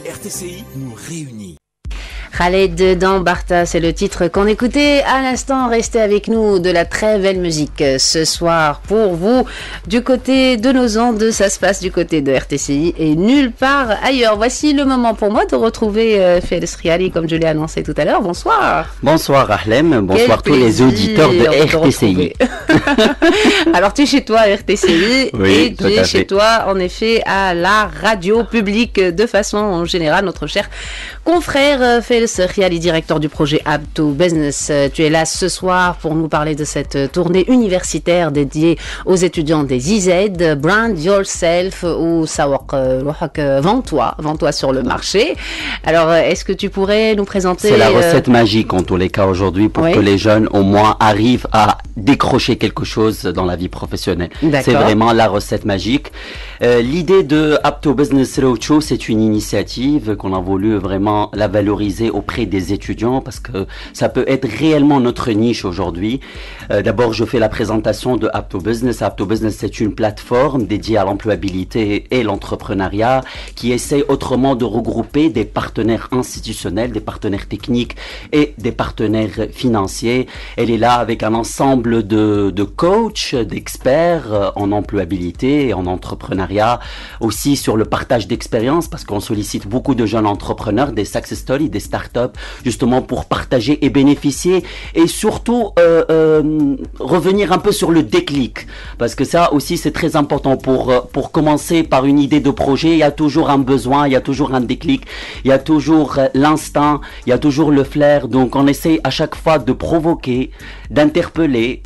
RTCI nous réunit. Khaled Dambarta, c'est le titre qu'on écoutait à l'instant. Restez avec nous, de la très belle musique ce soir pour vous. Du côté de nos ondes, ça se passe du côté de RTCI et nulle part ailleurs. Voici le moment pour moi de retrouver Félix Riali, comme je l'ai annoncé tout à l'heure. Bonsoir. Bonsoir Ahlem, bonsoir tous les auditeurs de RTCI. Alors tu es chez toi à RTCI, oui, et tu es chez toi en effet à la radio publique de façon générale. Notre cher confrère Félix Riali, directeur du projet Up2 Business. Tu es là ce soir pour nous parler de cette tournée universitaire dédiée aux étudiants des IZ, Brand Yourself ou Sawak Lohak, vends-toi sur le marché. Alors, est-ce que tu pourrais nous présenter... C'est la recette magique en tous les cas aujourd'hui pour que les jeunes au moins arrivent à décrocher quelque chose dans la vie professionnelle. C'est vraiment la recette magique. L'idée de Up2 Business Roadshow, c'est une initiative qu'on a voulu vraiment la valoriser auprès des étudiants parce que ça peut être réellement notre niche aujourd'hui. D'abord, je fais la présentation de Up2 Business. Up2 Business, c'est une plateforme dédiée à l'employabilité et l'entrepreneuriat qui essaie autrement de regrouper des partenaires institutionnels, des partenaires techniques et des partenaires financiers. Elle est là avec un ensemble de coachs, d'experts en employabilité et en entrepreneuriat, aussi sur le partage d'expériences parce qu'on sollicite beaucoup de jeunes entrepreneurs, des success stories, des startups, justement pour partager et bénéficier et surtout revenir un peu sur le déclic parce que ça aussi c'est très important pour commencer par une idée de projet. Il y a toujours un besoin, il y a toujours un déclic, il y a toujours l'instinct, il y a toujours le flair. Donc on essaie à chaque fois de provoquer, d'interpeller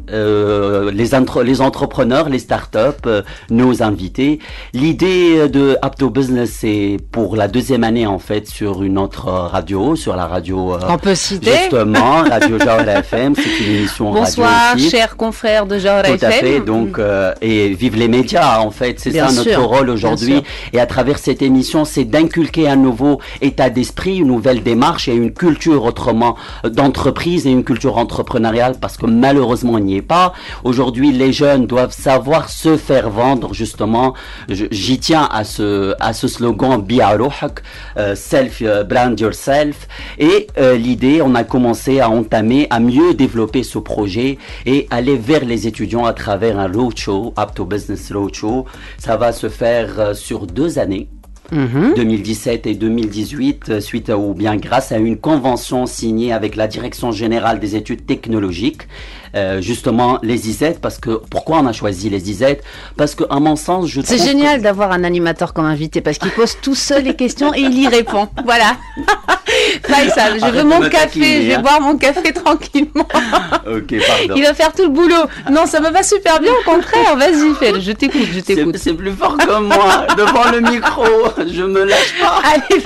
les entrepreneurs, les startups, nos invités. L'idée de Up2 Business, c'est pour la deuxième année en fait sur une autre radio, sur la radio on peut citer justement Radio Jawhara FM. C'est une émission bonsoir, radio aussi. Chers confrères de Jawhara FM. Tout à fait. Donc et vive les médias en fait, c'est ça notre rôle aujourd'hui. Et à travers cette émission, c'est d'inculquer un nouveau état d'esprit, une nouvelle démarche et une culture autrement d'entreprise et une culture entrepreneuriale parce que malheureusement on n'y est pas. Aujourd'hui, les jeunes doivent savoir se faire vendre justement. J'y tiens à ce slogan Bi'arouhak, self brand yourself. Et l'idée, on a commencé à entamer, à mieux développer ce projet et aller vers les étudiants à travers un roadshow, Up2 Business Roadshow. Ça va se faire sur 2 années. 2017 et 2018 suite ou bien grâce à une convention signée avec la Direction Générale des Études Technologiques, justement les IZ. Parce que pourquoi on a choisi les IZ? Parce que à mon sens, je trouve c'est génial d'avoir un animateur comme invité parce qu'il pose tout seul les questions et il y répond. Voilà. Faisal, je veux mon café, je vais boire mon café tranquillement. Ok, pardon. Il va faire tout le boulot. Non, ça me va super bien, au contraire. Vas-y, Félix, je t'écoute. C'est plus fort que moi devant le micro. Je me lâche pas. Allez,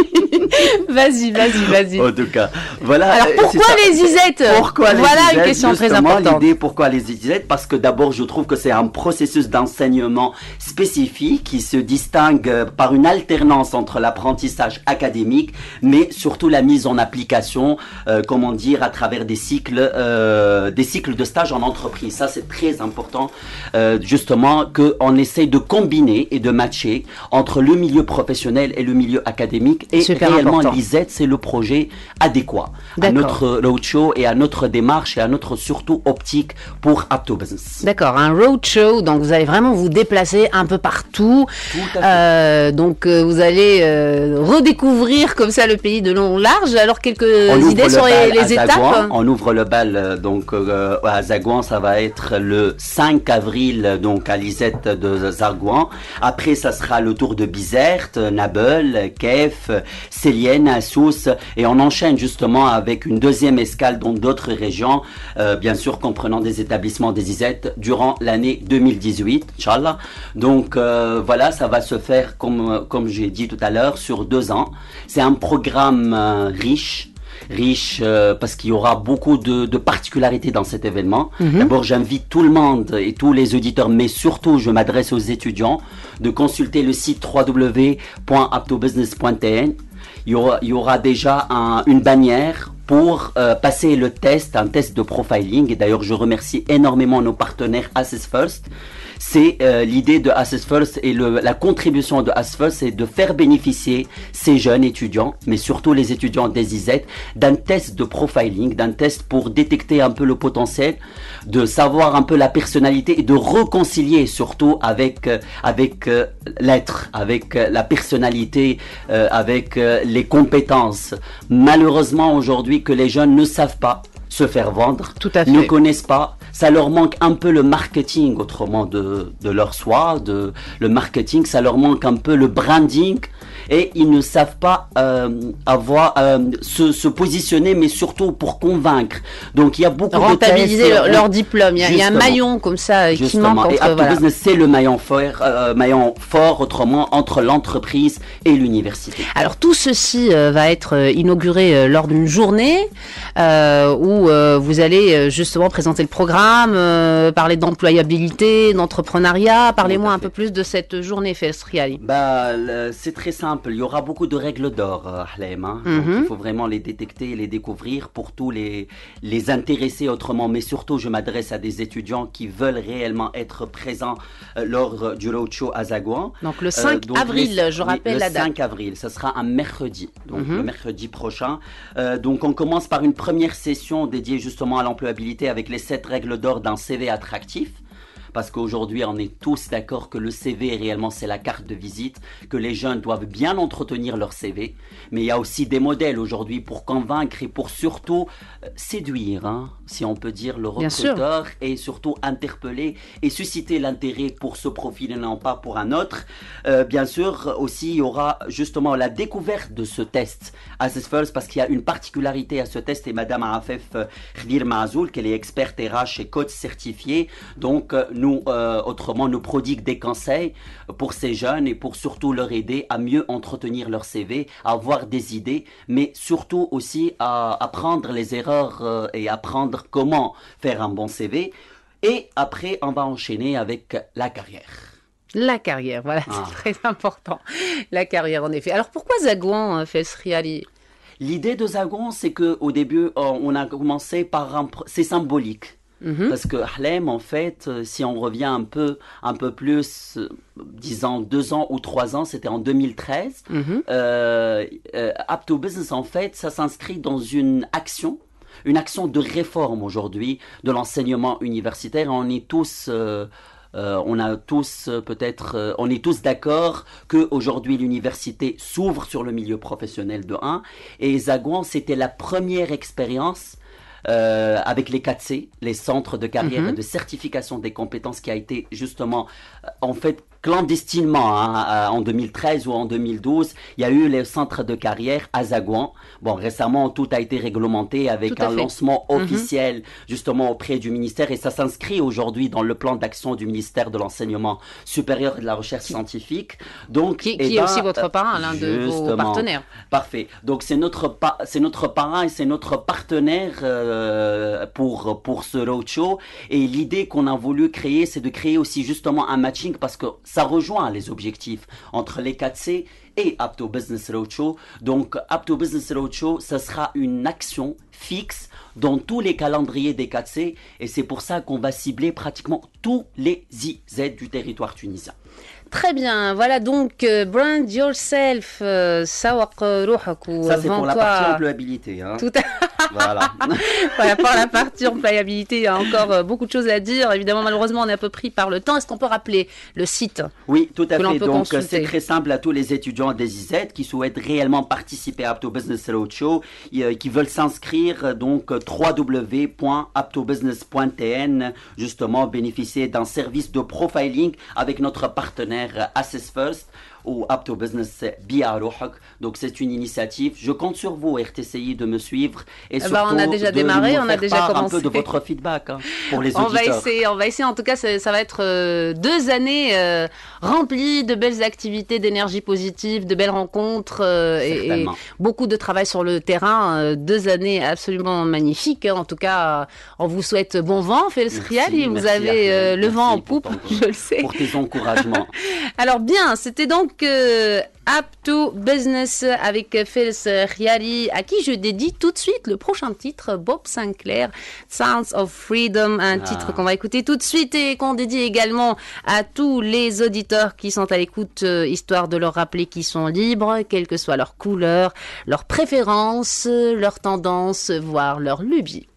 vas-y. En tout cas, voilà. Alors pourquoi les IZ? Voilà une question très importante. L'idée, pourquoi les IZ? Parce que d'abord, je trouve que c'est un processus d'enseignement spécifique qui se distingue par une alternance entre l'apprentissage académique, mais surtout la mise en application, comment dire, à travers des cycles de stage en entreprise. Ça, c'est très important, justement, qu'on essaye de combiner et de matcher entre le milieu professionnel et le milieu académique. Et réellement, l'IZ, c'est le projet adéquat à notre roadshow et à notre démarche et à notre surtout optique pour Up2 Business. D'accord, un roadshow, donc vous allez vraiment vous déplacer un peu partout. Tout à fait. Donc vous allez redécouvrir comme ça le pays de long en large. Alors quelques idées sur les étapes. On ouvre le bal donc à Zagouan, ça va être le 5 avril donc à l'IZ de Zagouan. Après ça sera le tour de Bizerte, Nabeul, Kef, Célienne, Sousse et on enchaîne justement avec une deuxième escale dans d'autres régions, bien sûr comprenant des établissements des IZ durant l'année 2018, Inch'Allah. Donc voilà, ça va se faire comme j'ai dit tout à l'heure sur 2 ans. C'est un programme riche parce qu'il y aura beaucoup de particularités dans cet événement. D'abord, j'invite tout le monde et tous les auditeurs, mais surtout, je m'adresse aux étudiants, de consulter le site www.up2business.tn. Il y aura déjà une bannière pour passer un test de profiling. Et d'ailleurs, je remercie énormément nos partenaires Assess First c'est l'idée de Access First et la contribution de Access First, c'est de faire bénéficier ces jeunes étudiants, mais surtout les étudiants des IZ, d'un test de profiling, d'un test pour détecter un peu le potentiel, de savoir un peu la personnalité et de réconcilier surtout avec l'être, avec la personnalité, avec les compétences. Malheureusement aujourd'hui que les jeunes ne savent pas se faire vendre, tout à fait, ne connaissent pas, ça leur manque un peu le marketing autrement de leur soi, le marketing, ça leur manque un peu le branding et ils ne savent pas se positionner, mais surtout pour convaincre. Donc il y a beaucoup rentabiliser de tests, leur diplôme. Il y a un maillon comme ça qui manque entre, et Apto Business, c'est le maillon fort autrement entre l'entreprise et l'université. Alors tout ceci va être inauguré lors d'une journée où vous allez justement présenter le programme, parler d'employabilité, d'entrepreneuriat. Parlez-moi un peu plus de cette journée Felstriali. C'est très simple. Il y aura beaucoup de règles d'or, Ahlem. Donc, il faut vraiment les détecter et les découvrir pour tous les intéresser autrement. Mais surtout, je m'adresse à des étudiants qui veulent réellement être présents lors du roadshow à Zagouan. Donc le 5 avril, je rappelle la date. Le 5 avril, ce sera un mercredi, donc le mercredi prochain. Donc on commence par une première session dédiée justement à l'employabilité avec les 7 règles d'or d'un CV attractif. Parce qu'aujourd'hui, on est tous d'accord que le CV, réellement, c'est la carte de visite, que les jeunes doivent bien entretenir leur CV. Mais il y a aussi des modèles aujourd'hui pour convaincre et pour surtout séduire, hein, si on peut dire, le recruteur et surtout interpeller et susciter l'intérêt pour ce profil et non pas pour un autre. Bien sûr, aussi, il y aura justement la découverte de ce test Access First parce qu'il y a une particularité à ce test et Madame Afef Khdir Maazoul, qu'elle est experte RH et coach certifiée. Donc, nous, autrement, nous prodigue des conseils pour ces jeunes et pour surtout leur aider à mieux entretenir leur CV, à avoir des idées, mais surtout aussi à apprendre les erreurs et apprendre comment faire un bon CV. Et après, on va enchaîner avec la carrière. La carrière, voilà, c'est très important. La carrière, en effet. Alors, pourquoi Zagouan, Felstriali ? L'idée de Zagouan, c'est qu'au début, on a commencé par c'est symbolique. Parce que Ahlem, en fait, si on revient un peu plus, disons 2 ans ou 3 ans, c'était en 2013. Apto Business, en fait, ça s'inscrit dans une action de réforme aujourd'hui de l'enseignement universitaire. On est tous on est tous d'accord qu'aujourd'hui l'université s'ouvre sur le milieu professionnel de 1 et Zagouan, c'était la première expérience avec les 4C, les centres de carrière et de certification des compétences qui a été justement en fait clandestinement en 2013 ou en 2012, il y a eu les centres de carrière à Zagouan. Bon, récemment, tout a été réglementé avec un lancement officiel justement auprès du ministère et ça s'inscrit aujourd'hui dans le plan d'action du ministère de l'enseignement supérieur et de la recherche scientifique. Donc, qui est aussi votre parrain, l'un de vos partenaires. Parfait. Donc, c'est notre parrain et c'est notre partenaire pour ce roadshow. Et l'idée qu'on a voulu créer, c'est de créer aussi justement un matching parce que ça rejoint les objectifs entre les 4C et Apto Business Roadshow. Donc, Apto Business Roadshow, ça sera une action fixe dans tous les calendriers des 4C et c'est pour ça qu'on va cibler pratiquement tous les IZ du territoire tunisien. Très bien, voilà donc brand yourself, sawaq ruhak. Ça c'est pour la partie employabilité. Hein. Tout à... Voilà. Voilà, pour la partie employabilité, il y a encore beaucoup de choses à dire. Évidemment, malheureusement, on est un peu pris par le temps. Est-ce qu'on peut rappeler le site ? Oui, tout à fait. Donc, c'est très simple à tous les étudiants des IZ qui souhaitent réellement participer à Apto Business Roadshow, qui veulent s'inscrire. Donc, www.aptobusiness.tn, justement, bénéficier d'un service de profiling avec notre partenaire Access First ou Apto Business Biarouhak. Donc c'est une initiative. Je compte sur vous, RTCI, de me suivre et surtout on a déjà démarré, on a déjà commencé. Un peu de votre feedback pour les auditeurs. On va essayer. En tout cas, ça va être 2 années remplies de belles activités, d'énergie positive, de belles rencontres et beaucoup de travail sur le terrain. 2 années absolument magnifiques. En tout cas, on vous souhaite bon vent, Felstriali. Vous avez le vent en poupe, je le sais. Pour tes encouragements. Alors bien, c'était donc donc Up to Business avec Fils Riali, à qui je dédie tout de suite le prochain titre, Bob Sinclair, Sounds of Freedom, un titre qu'on va écouter tout de suite et qu'on dédie également à tous les auditeurs qui sont à l'écoute, histoire de leur rappeler qu'ils sont libres, quelle que soit leur couleur, leur préférence, leur tendance, voire leur lubie.